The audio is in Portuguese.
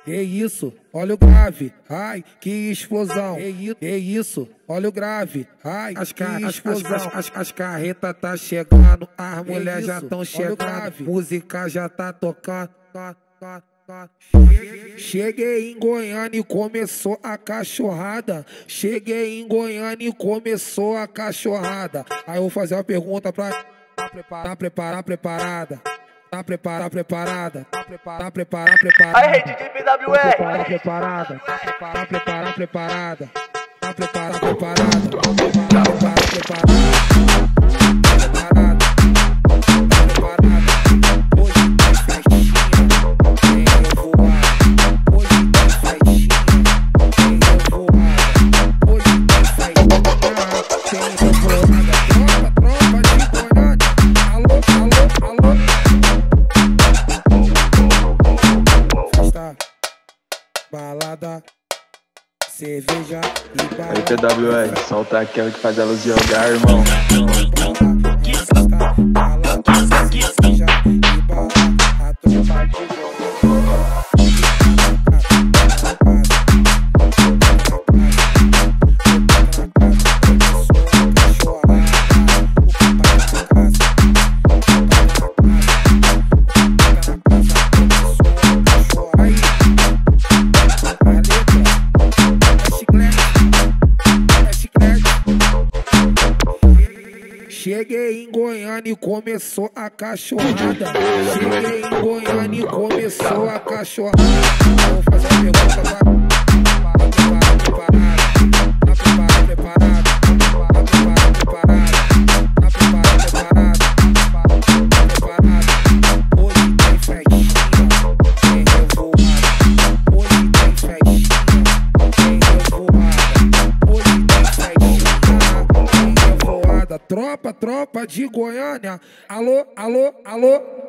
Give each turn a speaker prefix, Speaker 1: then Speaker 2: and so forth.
Speaker 1: Que isso, olha o grave, ai, que explosão. Que isso, olha o grave, ai, que explosão. As carretas tá chegando, as mulheres já tão chegando, música já tá tocando. Cheguei em Goiânia e começou a cachorrada. Cheguei em Goiânia e começou a cachorrada. Aí eu vou fazer uma pergunta pra... Tá preparada? Tá preparada? Tá preparada?
Speaker 2: Aí, rede de BWR.
Speaker 1: Tá preparada? Tá preparada? Balada, cerveja e balada.
Speaker 3: Aí, PWR, solta aquela que faz ela jogar, irmão.
Speaker 1: Balada, cerveja e balada. A tropa de Cheguei em Goiânia e começou a cachorrada. Cheguei em Goiânia e começou a cachorrada. Vou fazer uma pergunta agora. Hoje tem festinha, tem revoada. Hoje tem festinha, tem revoada. Hoje tem festinha, tem revoada. Tropa de Goiânia, alô, alô, alô.